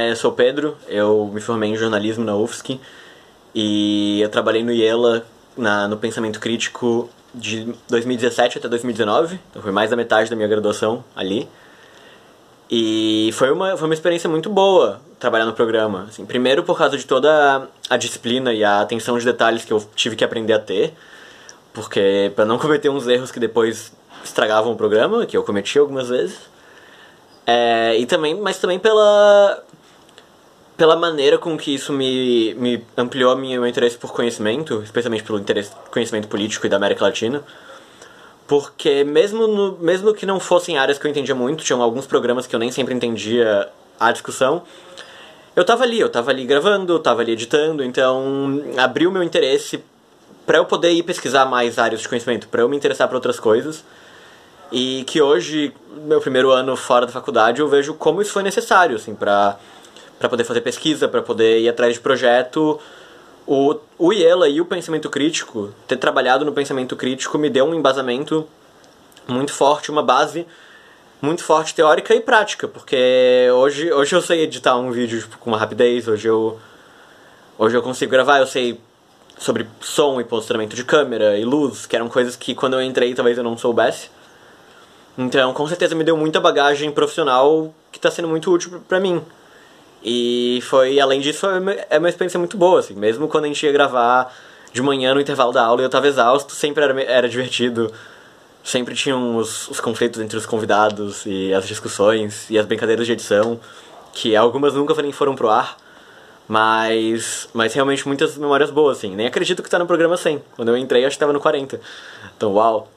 eu sou o Pedro, eu me formei em jornalismo na UFSC e eu trabalhei no IELA no Pensamento Crítico de 2017 até 2019, então foi mais da metade da minha graduação ali. E foi uma experiência muito boa trabalhar no programa. Assim, primeiro por causa de toda a disciplina e a atenção de detalhes que eu tive que aprender a ter, porque para não cometer uns erros que depois estragavam o programa, que eu cometi algumas vezes. Mas também pela maneira com que isso me ampliou meu interesse por conhecimento, especialmente pelo conhecimento político e da América Latina. Porque mesmo que não fossem áreas que eu entendia muito, tinham alguns programas que eu nem sempre entendia a discussão, eu tava ali gravando, tava ali editando, então abriu meu interesse para eu poder ir pesquisar mais áreas de conhecimento, para eu me interessar por outras coisas. E que hoje, meu primeiro ano fora da faculdade, eu vejo como isso foi necessário, assim, pra poder fazer pesquisa, pra poder ir atrás de projeto. O IELA e o pensamento crítico, ter trabalhado no pensamento crítico me deu um embasamento muito forte, uma base muito forte teórica e prática, porque hoje eu sei editar um vídeo com uma rapidez, hoje eu consigo gravar, eu sei sobre som e posicionamento de câmera e luz, que eram coisas que quando eu entrei talvez eu não soubesse. Então, com certeza me deu muita bagagem profissional que está sendo muito útil pra mim. E além disso, é uma experiência muito boa, assim. Mesmo quando a gente ia gravar de manhã no intervalo da aula e eu estava exausto, sempre era divertido. Sempre tinham os conflitos entre os convidados e as discussões e as brincadeiras de edição, que algumas nunca nem foram pro ar. Mas realmente muitas memórias boas, assim. Nem acredito que tá no programa 100. Quando eu entrei, acho que tava no 40. Então, uau!